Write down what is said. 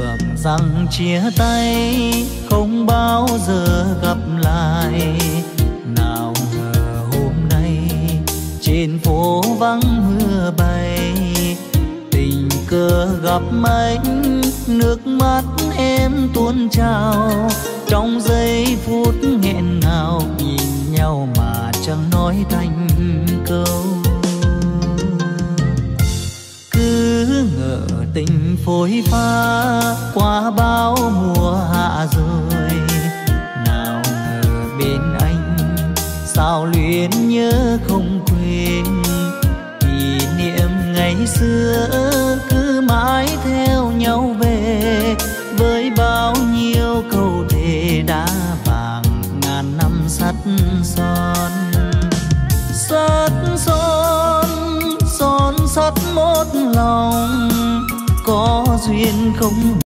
rằng chia tay không bao giờ gặp lại. Nào ngờ hôm nay trên phố vắng mưa bay, tình cờ gặp anh nước mắt em tuôn trào. Trong giây phút nghẹn ngào nhìn nhau mà chẳng nói thành câu. Cứ ngỡ tình phôi pha qua bao mùa hạ rồi, nào ngờ bên anh sao luyến nhớ không quên. Kỷ niệm ngày xưa cứ mãi theo nhau về, với bao nhiêu câu thề đã vàng ngàn năm sắt son. Sắt son son sắt một lòng, có duyên không